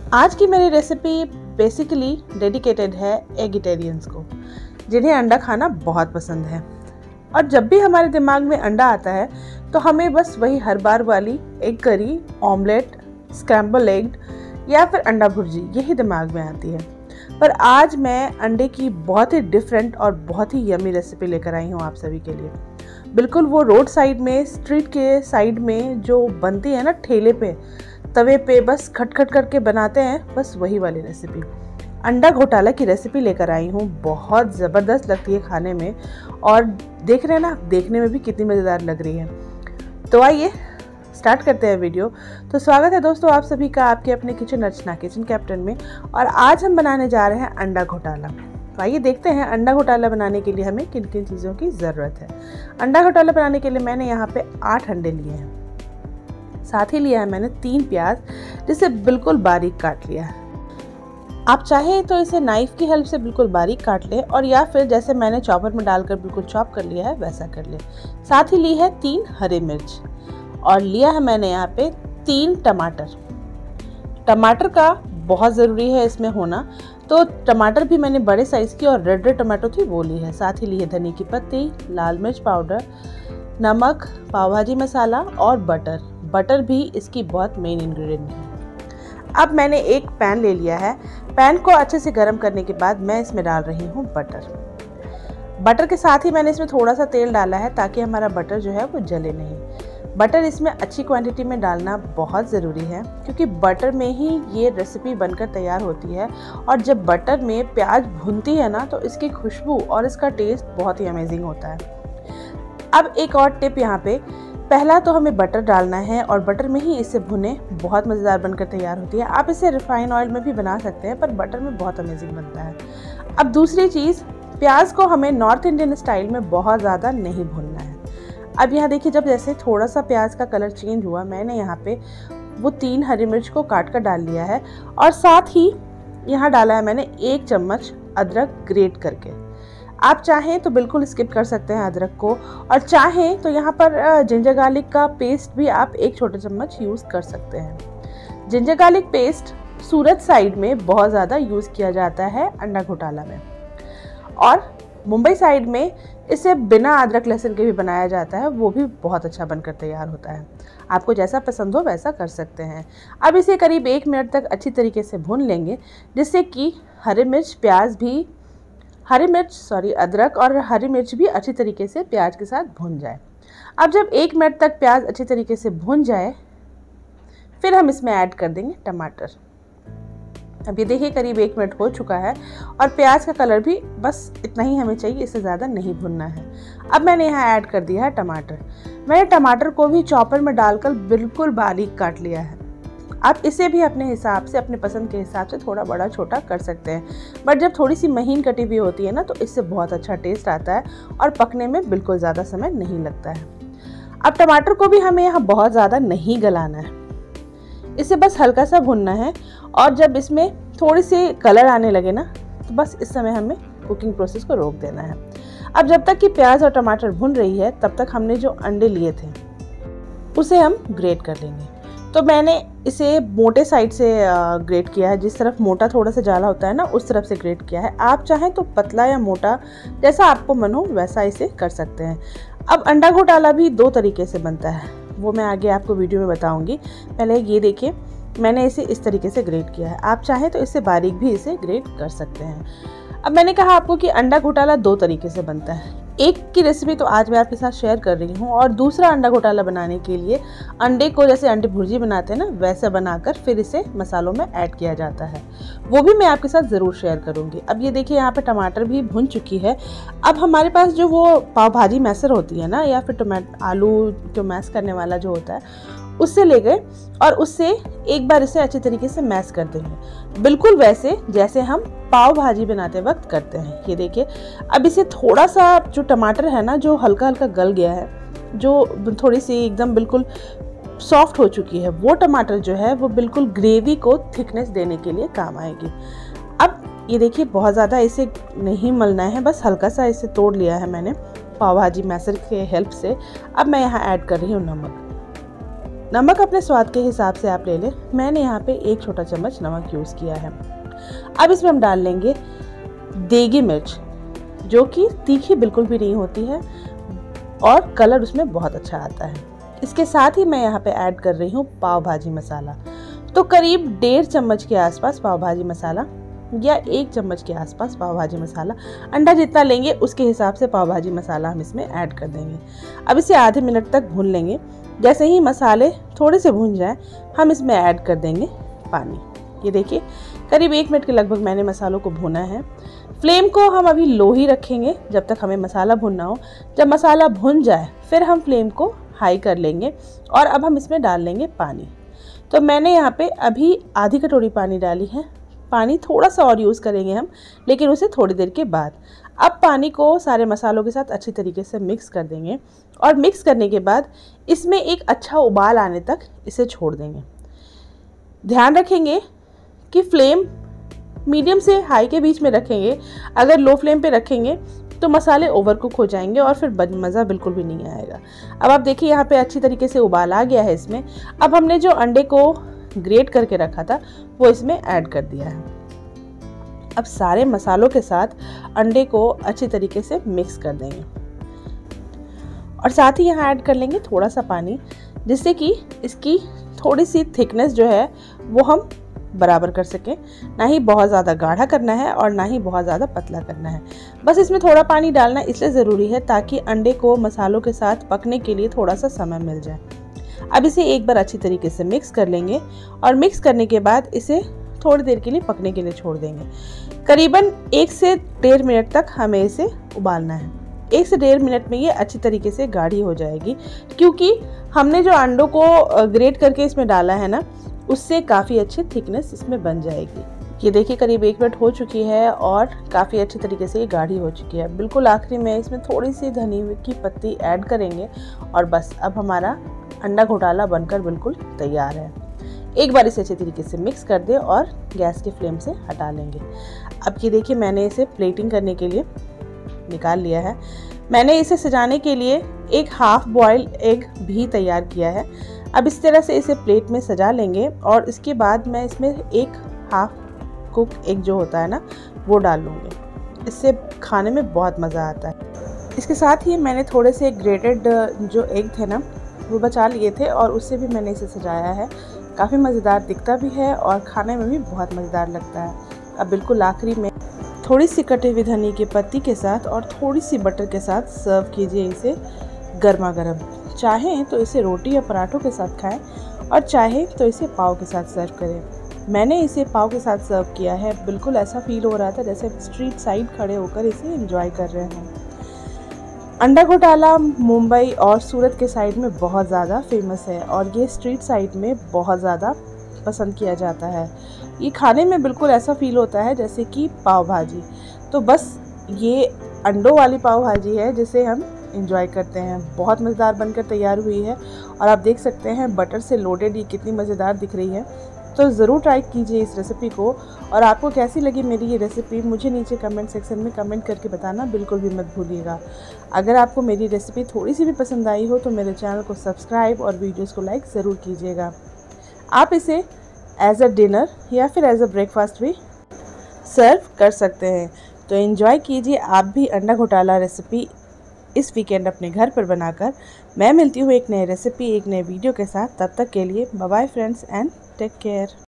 आज की मेरी रेसिपी बेसिकली डेडिकेटेड है एगिटेरियंस को, जिन्हें अंडा खाना बहुत पसंद है। और जब भी हमारे दिमाग में अंडा आता है तो हमें बस वही हर बार वाली egg curry, omelette, scramble egg या फिर अंडा भुर्जी यही दिमाग में आती है। पर आज मैं अंडे की बहुत ही डिफरेंट और बहुत ही यमी रेसिपी लेकर आई हूँ आप सभी के लिए। बिल्कुल वो रोड साइड में, स्ट्रीट के साइड में जो बनती है ना, ठेले पे, तवे पे बस खटखट करके बनाते हैं, बस वही वाली रेसिपी अंडा घोटाला की रेसिपी लेकर आई हूँ। बहुत ज़बरदस्त लगती है खाने में और देख रहे हैं ना, देखने में भी कितनी मज़ेदार लग रही है। तो आइए स्टार्ट करते हैं वीडियो। तो स्वागत है दोस्तों आप सभी का आपके अपने किचन अर्चना किचन कैप्टन में। और आज हम बनाने जा रहे हैं अंडा घोटाला। तो आइए देखते हैं अंडा घोटाला बनाने के लिए हमें किन किन चीज़ों की ज़रूरत है। अंडा घोटाला बनाने के लिए मैंने यहाँ पे 8 अंडे लिए हैं। साथ ही लिया है मैंने 3 प्याज, जिसे बिल्कुल बारीक काट लिया है। आप चाहें तो इसे नाइफ की हेल्प से बिल्कुल बारीक काट लें, और या फिर जैसे मैंने चॉपर में डालकर बिल्कुल चॉप कर लिया है वैसा कर लें। साथ ही ली है 3 हरी मिर्च और लिया है मैंने यहाँ पे 3 टमाटर। टमाटर का बहुत ज़रूरी है इसमें होना, तो टमाटर भी मैंने बड़े साइज़ की और रेड टमाटो थी वो ली है। साथ ही ली है धनिया की पत्ती, लाल मिर्च पाउडर, नमक, पाव भाजी मसाला और बटर भी इसकी बहुत मेन इंग्रेडिएंट है। अब मैंने एक पैन ले लिया है। पैन को अच्छे से गर्म करने के बाद मैं इसमें डाल रही हूँ बटर के साथ ही मैंने इसमें थोड़ा सा तेल डाला है ताकि हमारा बटर जो है वो जले नहीं। बटर इसमें अच्छी क्वांटिटी में डालना बहुत ज़रूरी है, क्योंकि बटर में ही ये रेसिपी बनकर तैयार होती है। और जब बटर में प्याज भुनती है ना, तो इसकी खुशबू और इसका टेस्ट बहुत ही अमेजिंग होता है। अब एक और टिप यहाँ पे, पहला तो हमें बटर डालना है और बटर में ही इसे भुने, बहुत मज़ेदार बनकर तैयार होती है। आप इसे रिफाइन ऑयल में भी बना सकते हैं, पर बटर में बहुत अमेजिंग बनता है। अब दूसरी चीज़, प्याज को हमें नॉर्थ इंडियन स्टाइल में बहुत ज़्यादा नहीं भूनना है। अब यहाँ देखिए, जब जैसे थोड़ा सा प्याज का कलर चेंज हुआ, मैंने यहाँ पे वो 3 हरी मिर्च को काट कर डाल लिया है। और साथ ही यहाँ डाला है मैंने 1 चम्मच अदरक ग्रेट करके। आप चाहें तो बिल्कुल स्किप कर सकते हैं अदरक को, और चाहें तो यहाँ पर जिंजर गार्लिक का पेस्ट भी आप 1 छोटे चम्मच यूज़ कर सकते हैं। Ginger garlic paste Surat side में बहुत ज़्यादा यूज़ किया जाता है अंडा घोटाला में, और मुंबई साइड में इसे बिना अदरक लहसुन के भी बनाया जाता है, वो भी बहुत अच्छा बनकर तैयार होता है। आपको जैसा पसंद हो वैसा कर सकते हैं। अब इसे करीब 1 मिनट तक अच्छी तरीके से भून लेंगे, जिससे कि अदरक और हरी मिर्च भी अच्छी तरीके से प्याज के साथ भून जाए। अब जब 1 मिनट तक प्याज अच्छी तरीके से भून जाए, फिर हम इसमें ऐड कर देंगे टमाटर। अब ये देखिए करीब 1 मिनट हो चुका है और प्याज का कलर भी बस इतना ही हमें चाहिए, इससे ज़्यादा नहीं भुनना है। अब मैंने यहाँ ऐड कर दिया है टमाटर। मैंने टमाटर को भी चॉपर में डालकर बिल्कुल बारीक काट लिया है। आप इसे भी अपने हिसाब से, अपने पसंद के हिसाब से थोड़ा बड़ा छोटा कर सकते हैं, बट जब थोड़ी सी महीन कटी हुई होती है ना, तो इससे बहुत अच्छा टेस्ट आता है और पकने में बिल्कुल ज़्यादा समय नहीं लगता है। अब टमाटर को भी हमें यहाँ बहुत ज़्यादा नहीं गलाना है, इसे बस हल्का सा भुनना है। और जब इसमें थोड़ी सी कलर आने लगे ना, तो बस इस समय हमें कुकिंग प्रोसेस को रोक देना है। अब जब तक कि प्याज और टमाटर भुन रही है, तब तक हमने जो अंडे लिए थे उसे हम ग्रेट कर लेंगे। तो मैंने इसे मोटे साइड से ग्रेट किया है, जिस तरफ मोटा थोड़ा सा जाला होता है ना, उस तरफ से ग्रेट किया है। आप चाहें तो पतला या मोटा, जैसा आपको मन हो वैसा इसे कर सकते हैं। अब अंडा घोटाला भी 2 तरीके से बनता है, वो मैं आगे आपको वीडियो में बताऊंगी। पहले ये देखिए, मैंने इसे इस तरीके से ग्रेट किया है। आप चाहें तो इससे बारीक भी इसे ग्रेट कर सकते हैं। अब मैंने कहा आपको कि अंडा घोटाला 2 तरीके से बनता है। एक की रेसिपी तो आज मैं आपके साथ शेयर कर रही हूँ, और दूसरा अंडा घोटाला बनाने के लिए अंडे को जैसे अंडे भुर्जी बनाते हैं ना, वैसे बनाकर फिर इसे मसालों में ऐड किया जाता है, वो भी मैं आपके साथ ज़रूर शेयर करूँगी। अब ये देखिए, यहाँ पे टमाटर भी भुन चुकी है। अब हमारे पास जो वो पाव भाजी मैसर होती है ना, या फिर आलू जो मैश करने वाला जो होता है, उससे ले गए और उससे एक बार इसे अच्छी तरीके से मैश कर देंगे, बिल्कुल वैसे जैसे हम पाव भाजी बनाते वक्त करते हैं। ये देखिए, अब इसे थोड़ा सा जो टमाटर है ना, जो हल्का हल्का गल गया है, जो थोड़ी सी एकदम बिल्कुल सॉफ्ट हो चुकी है, वो टमाटर जो है वो बिल्कुल ग्रेवी को थिकनेस देने के लिए काम आएगी। अब ये देखिए, बहुत ज़्यादा इसे नहीं मलना है, बस हल्का सा इसे तोड़ लिया है मैंने पाव भाजी मैसर के हेल्प से। अब मैं यहाँ ऐड कर रही हूँ नमक। नमक अपने स्वाद के हिसाब से आप ले लें। मैंने यहाँ पे 1 छोटा चम्मच नमक यूज़ किया है। अब इसमें हम डाल लेंगे देगी मिर्च, जो कि तीखी बिल्कुल भी नहीं होती है और कलर उसमें बहुत अच्छा आता है। इसके साथ ही मैं यहाँ पे ऐड कर रही हूँ पाव भाजी मसाला। तो करीब 1.5 चम्मच के आसपास पाव भाजी मसाला या 1 चम्मच के आसपास पाव भाजी मसाला, अंडा जितना लेंगे उसके हिसाब से पाव भाजी मसाला हम इसमें ऐड कर देंगे। अब इसे आधे मिनट तक भून लेंगे। जैसे ही मसाले थोड़े से भून जाए हम इसमें ऐड कर देंगे पानी। ये देखिए करीब 1 मिनट के लगभग मैंने मसालों को भुना है। फ्लेम को हम अभी लो ही रखेंगे जब तक हमें मसाला भुनना हो। जब मसाला भुन जाए फिर हम फ्लेम को हाई कर लेंगे और अब हम इसमें डाल लेंगे पानी। तो मैंने यहाँ पे अभी आधी कटोरी पानी डाली है। पानी थोड़ा सा और यूज़ करेंगे हम, लेकिन उसे थोड़ी देर के बाद। अब पानी को सारे मसालों के साथ अच्छी तरीके से मिक्स कर देंगे और मिक्स करने के बाद इसमें एक अच्छा उबाल आने तक इसे छोड़ देंगे। ध्यान रखेंगे कि फ्लेम मीडियम से हाई के बीच में रखेंगे। अगर लो फ्लेम पे रखेंगे तो मसाले ओवर कुक हो जाएंगे और फिर मज़ा बिल्कुल भी नहीं आएगा। अब आप देखिए यहाँ पे अच्छी तरीके से उबाल आ गया है इसमें। अब हमने जो अंडे को ग्रेट करके रखा था वो इसमें ऐड कर दिया है। अब सारे मसालों के साथ अंडे को अच्छी तरीके से मिक्स कर देंगे और साथ ही यहाँ ऐड कर लेंगे थोड़ा सा पानी, जिससे कि इसकी थोड़ी सी थिकनेस जो है वो हम बराबर कर सकें। ना ही बहुत ज़्यादा गाढ़ा करना है और ना ही बहुत ज़्यादा पतला करना है। बस इसमें थोड़ा पानी डालना इसलिए ज़रूरी है ताकि अंडे को मसालों के साथ पकने के लिए थोड़ा सा समय मिल जाए। अब इसे एक बार अच्छी तरीके से मिक्स कर लेंगे और मिक्स करने के बाद इसे थोड़ी देर के लिए पकने के लिए छोड़ देंगे। करीबन 1 से 1.5 मिनट तक हमें इसे उबालना है। 1 से 1.5 मिनट में ये अच्छी तरीके से गाढ़ी हो जाएगी, क्योंकि हमने जो अंडों को ग्रेट करके इसमें डाला है ना, उससे काफ़ी अच्छी थिकनेस इसमें बन जाएगी। ये देखिए करीब 1 मिनट हो चुकी है और काफ़ी अच्छी तरीके से ये गाढ़ी हो चुकी है। बिल्कुल आखिरी में इसमें थोड़ी सी धनिया की पत्ती ऐड करेंगे और बस अब हमारा अंडा घोटाला बनकर बिल्कुल तैयार है। एक बार इसे अच्छे तरीके से मिक्स कर दें और गैस की फ्लेम से हटा लेंगे। अब ये देखिए मैंने इसे प्लेटिंग करने के लिए निकाल लिया है। मैंने इसे सजाने के लिए एक हाफ बॉयल एग भी तैयार किया है। अब इस तरह से इसे प्लेट में सजा लेंगे और इसके बाद मैं इसमें एक हाफ कुक एग जो होता है ना, वो डाल लूँगी। इससे खाने में बहुत मज़ा आता है। इसके साथ ही मैंने थोड़े से ग्रेटेड जो एग थे ना, वो बचा लिए थे और उससे भी मैंने इसे सजाया है। काफ़ी मज़ेदार दिखता भी है और खाने में भी बहुत मज़ेदार लगता है। अब बिल्कुल आखिरी में थोड़ी सी कटी हुई धनिया की पत्ती के साथ और थोड़ी सी बटर के साथ सर्व कीजिए इसे गर्मा गर्म। चाहें तो इसे रोटी या पराठों के साथ खाएं और चाहें तो इसे पाव के साथ सर्व करें। मैंने इसे पाव के साथ सर्व किया है। बिल्कुल ऐसा फील हो रहा था जैसे स्ट्रीट साइड खड़े होकर इसे एंजॉय कर रहे हैं। अंडा घोटाला मुंबई और सूरत के साइड में बहुत ज़्यादा फेमस है और ये स्ट्रीट साइड में बहुत ज़्यादा पसंद किया जाता है। ये खाने में बिल्कुल ऐसा फील होता है जैसे कि पाव भाजी। तो बस ये अंडों वाली पाव भाजी है जिसे हम एंजॉय करते हैं। बहुत मज़ेदार बनकर तैयार हुई है और आप देख सकते हैं बटर से लोडेड ये कितनी मज़ेदार दिख रही है। तो ज़रूर ट्राई कीजिए इस रेसिपी को। और आपको कैसी लगी मेरी ये रेसिपी मुझे नीचे कमेंट सेक्शन में कमेंट करके बताना बिल्कुल भी मत भूलिएगा। अगर आपको मेरी रेसिपी थोड़ी सी भी पसंद आई हो तो मेरे चैनल को सब्सक्राइब और वीडियोज़ को लाइक ज़रूर कीजिएगा। आप इसे एज अ डिनर या फिर एज अ ब्रेकफास्ट भी सर्व कर सकते हैं। तो एंजॉय कीजिए आप भी अंडा घोटाला रेसिपी इस वीकेंड अपने घर पर बनाकर। मैं मिलती हूँ एक नई रेसिपी एक नए वीडियो के साथ। तब तक के लिए bye bye friends and take care.